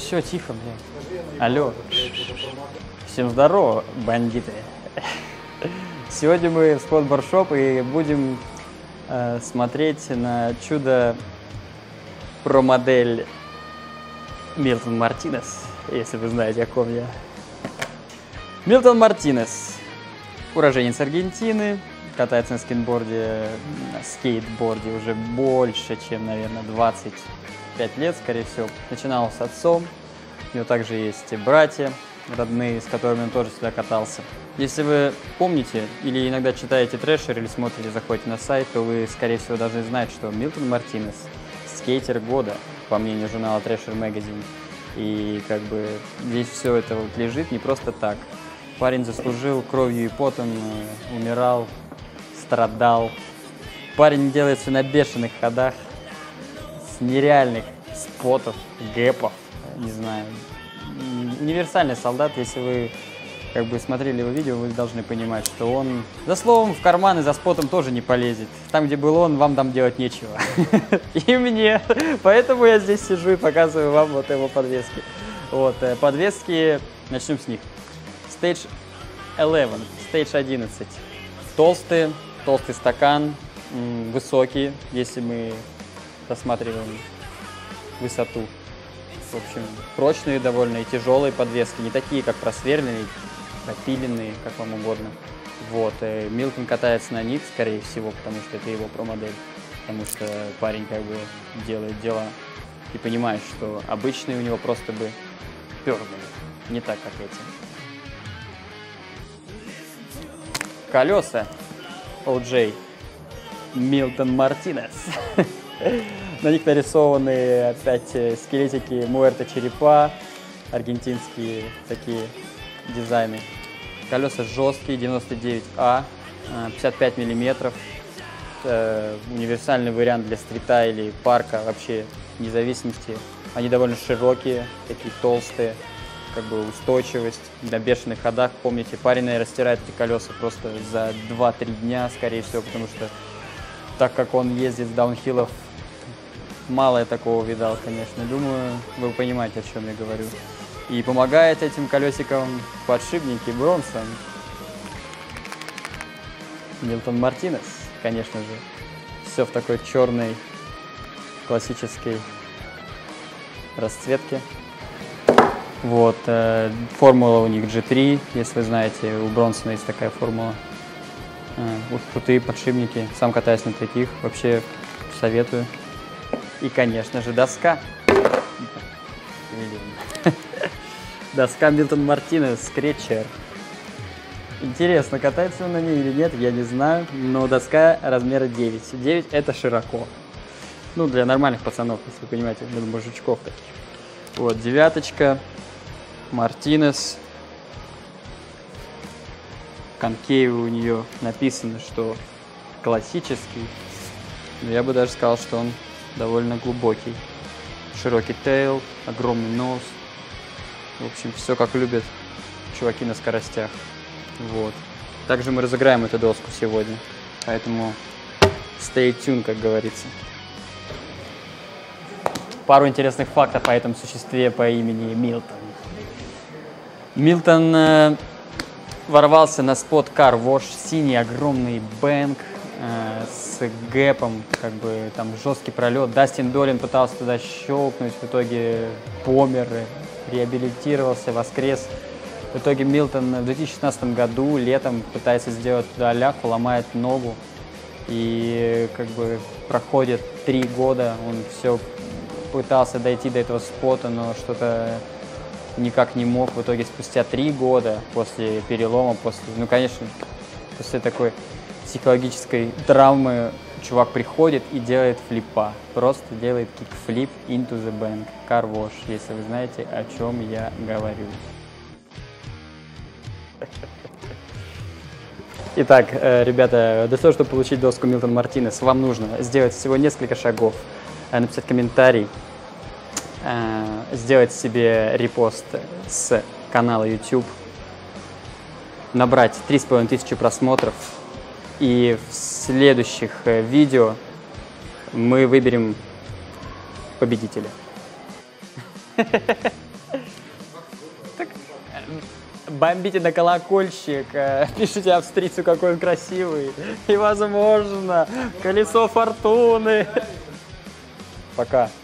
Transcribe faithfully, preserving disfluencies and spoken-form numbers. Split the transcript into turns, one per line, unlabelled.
Все, тихо, блядь. Алло. Всем здорово, бандиты. Сегодня мы в Спот Баршоп и будем э, смотреть на чудо про модель Милтон Мартинес, если вы знаете, о ком я. Милтон Мартинес, уроженец Аргентины, катается на скейтборде, на скейтборде уже больше, чем, наверное, двадцать пять лет, скорее всего. Начинал с отцом, у него также есть и братья родные, с которыми он тоже сюда катался. Если вы помните или иногда читаете трэшер или смотрите, заходите на сайт, то вы, скорее всего, должны знать, что Милтон Мартинес – скейтер года, по мнению журнала Thrasher Magazine. И как бы здесь все это вот лежит не просто так. Парень заслужил кровью и потом, умирал, страдал. Парень делает все на бешеных ходах, с нереальных спотов, гэпов, не знаю. Универсальный солдат, если вы как бы смотрели его видео, вы должны понимать, что он за словом в карман и за спотом тоже не полезет. Там, где был он, вам там делать нечего. И мне. Поэтому я здесь сижу и показываю вам вот его подвески. Вот, подвески, начнем с них. Stage одиннадцать, Stage одиннадцать. Толстые, толстый стакан, высокий, если мы рассматриваем высоту. В общем, прочные довольно и тяжелые подвески, не такие, как просверленные, пропиленные, как вам угодно. Вот, Милтон катается на них, скорее всего, потому что это его про-модель. Потому что парень как бы делает дела и понимает, что обычные у него просто бы перли, не так, как эти. Колеса о джей Милтон Мартинес. На них нарисованы опять скелетики Муэрто черепа, аргентинские такие дизайны. Колеса жесткие, девяносто девять А, пятьдесят пять миллиметров. Это универсальный вариант для стрита или парка, вообще вне зависимости. Они довольно широкие, такие толстые, как бы устойчивость на бешеных ходах. Помните, парень, наверное, растирает эти колеса просто за два-три дня, скорее всего, потому что так как он ездит с даунхиллов, мало я такого видал, конечно. Думаю, вы понимаете, о чем я говорю. И помогает этим колесикам подшипники Бронсон. Милтон Мартинес, конечно же. Все в такой черной классической расцветке. Вот, э, формула у них джи три, если вы знаете, у Бронсона есть такая формула. Э, вот крутые подшипники, сам катаюсь на таких, вообще советую. И, конечно же, доска. Доска Милтон Мартинес Скретчер. Интересно, катается он на ней или нет, я не знаю. Но доска размера девять. девять это широко. Ну, для нормальных пацанов, если вы понимаете, для мужичков таких. Вот, девяточка. Мартинес. Конкейвы у нее написано, что классический. Но я бы даже сказал, что он довольно глубокий. Широкий тейл, огромный нос. В общем, все как любят чуваки на скоростях. Вот. Также мы разыграем эту доску сегодня. Поэтому stay tuned, как говорится. Пару интересных фактов о этом существе по имени Милтон. Милтон э, ворвался на спот Car Wash, синий огромный бэнк э, с гэпом, как бы там жесткий пролет. Дастин Долин пытался туда щелкнуть, в итоге помер, реабилитировался, воскрес. В итоге Милтон в две тысячи шестнадцатом году летом пытается сделать туда ляху, ломает ногу. И как бы проходит три года, он все пытался дойти до этого спота, но что-то никак не мог. В итоге спустя три года после перелома, после, ну, конечно, после такой психологической травмы чувак приходит и делает флипа. Просто делает кикфлип into the bank. Car Wash, если вы знаете, о чем я говорю. Итак, ребята, для того, чтобы получить доску Милтон Мартинес, вам нужно сделать всего несколько шагов, написать комментарий, сделать себе репост с канала YouTube, набрать три с половиной тысячи просмотров, и в следующих видео мы выберем победителя. бомбите на колокольчик, э, пишите австрийцу, какой он красивый. И, возможно, колесо фортуны. Пока.